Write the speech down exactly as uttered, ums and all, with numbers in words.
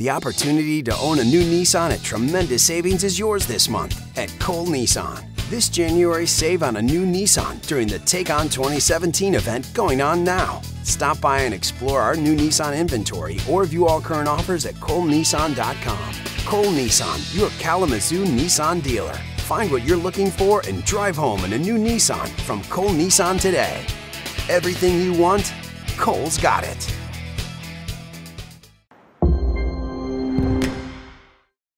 The opportunity to own a new Nissan at tremendous savings is yours this month at Cole Nissan. This January, save on a new Nissan during the Take On twenty seventeen event going on now. Stop by and explore our new Nissan inventory or view all current offers at cole nissan dot com. Cole Nissan, your Kalamazoo Nissan dealer. Find what you're looking for and drive home in a new Nissan from Cole Nissan today. Everything you want, Cole's got it.